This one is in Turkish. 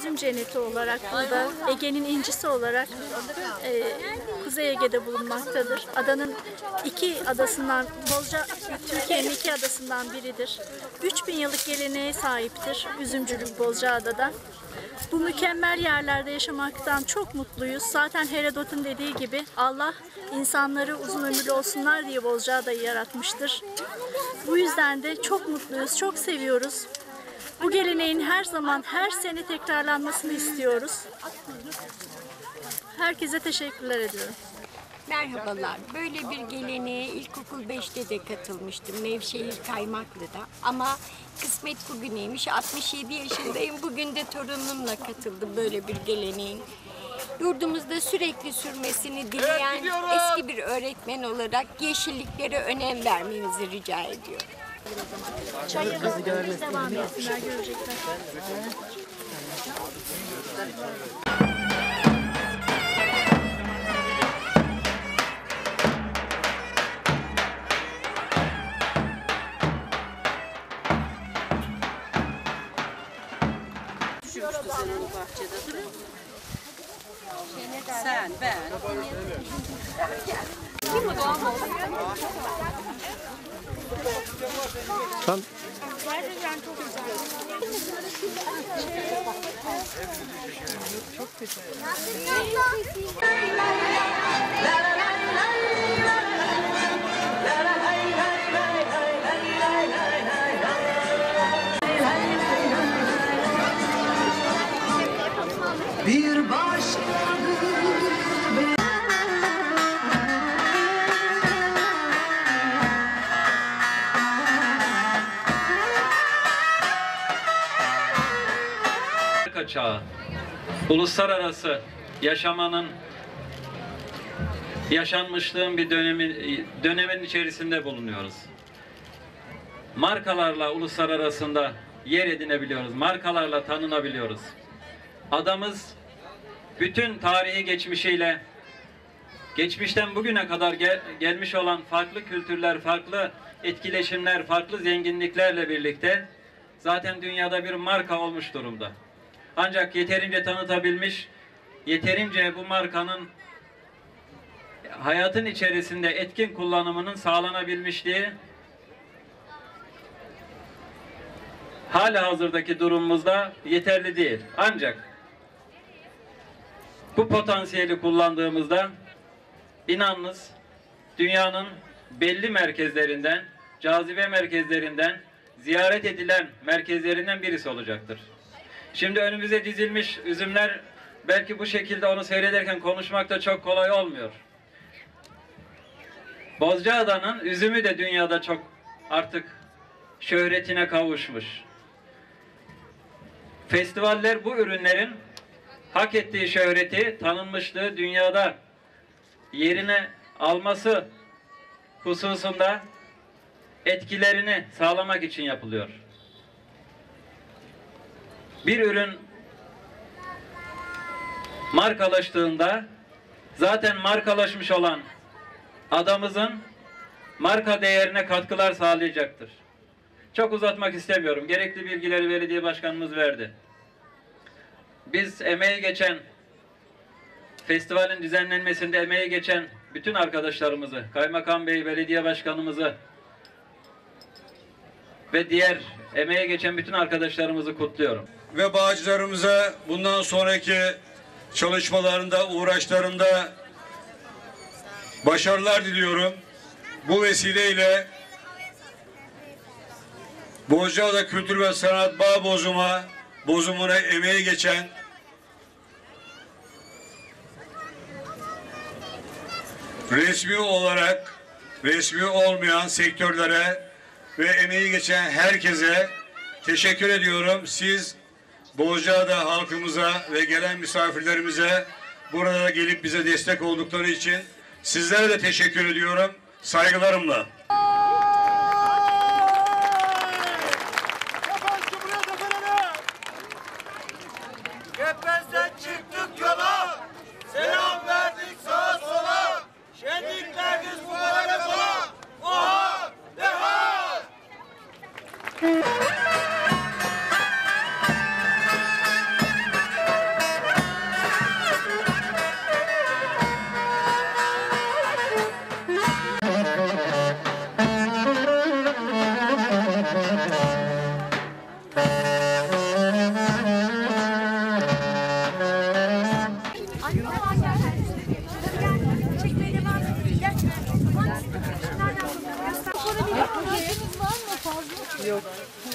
üzüm cenneti olarak burada Ege'nin incisi olarak Kuzey Ege'de bulunmaktadır. Adanın iki adasından, Bozca Türkiye'nin iki adasından biridir. 3000 yıllık geleneğe sahiptir üzümcülük Bozcaada'da. Bu mükemmel yerlerde yaşamaktan çok mutluyuz. Zaten Herodot'un dediği gibi Allah insanları uzun ömürlü olsunlar diye Bozcaada'yı yaratmıştır. Bu yüzden de çok mutluyuz, çok seviyoruz. Bu geleneğin her zaman, her sene tekrarlanmasını istiyoruz. Herkese teşekkürler ediyorum. Merhabalar. Böyle bir geleneğe ilkokul 5'te de katılmıştım. Nevşehir Kaymaklı'da. Ama kısmet bugüneymiş. 67 yaşındayım. Bugün de torunumla katıldım böyle bir geleneğin. Yurdumuzda sürekli sürmesini dileyen eski bir öğretmen olarak yeşilliklere önem vermenizi rica ediyorum. Çaya basınımız devam etsinler, görecekler. Sen onu bahçede dur. Sen, ben. Tam Gerçekten çok güzel. çok güzel. Bir başkadır. Çağı, uluslararası yaşamanın, yaşanmışlığın bir dönemin içerisinde bulunuyoruz. Markalarla uluslararasında yer edinebiliyoruz, markalarla tanınabiliyoruz. Adamız bütün tarihi geçmişiyle, geçmişten bugüne kadar gelmiş olan farklı kültürler, farklı etkileşimler, farklı zenginliklerle birlikte zaten dünyada bir marka olmuş durumda. Ancak yeterince tanıtabilmiş, yeterince bu markanın hayatın içerisinde etkin kullanımının sağlanabilmişliği hala hazırdaki durumumuzda yeterli değil. Ancak bu potansiyeli kullandığımızda inanınız dünyanın belli merkezlerinden, cazibe merkezlerinden, ziyaret edilen merkezlerinden birisi olacaktır. Şimdi önümüze dizilmiş üzümler, belki bu şekilde onu seyrederken konuşmak da çok kolay olmuyor. Bozcaada'nın üzümü de dünyada çok artık şöhretine kavuşmuş. Festivaller bu ürünlerin hak ettiği şöhreti, tanınmışlığı dünyada yerine alması hususunda etkilerini sağlamak için yapılıyor. Bir ürün markalaştığında zaten markalaşmış olan adamızın marka değerine katkılar sağlayacaktır. Çok uzatmak istemiyorum. Gerekli bilgileri belediye başkanımız verdi. Biz emeği geçen, festivalin düzenlenmesinde emeği geçen bütün arkadaşlarımızı, Kaymakam Bey, belediye başkanımızı ve diğer emeğe geçen bütün arkadaşlarımızı kutluyorum. Ve bağcılarımıza bundan sonraki çalışmalarında, uğraşlarında başarılar diliyorum. Bu vesileyle Bozcaada Kültür ve Sanat Bağ bozumuna emeği geçen resmi olarak, resmi olmayan sektörlere ve emeği geçen herkese teşekkür ediyorum. Siz Bozcaada halkımıza ve gelen misafirlerimize burada gelip bize destek oldukları için sizlere de teşekkür ediyorum. Saygılarımla. Kepez'den çıktık yola, selam verdik sağa sola, şenlikleriniz mübarek ola, oha, deha! Yok.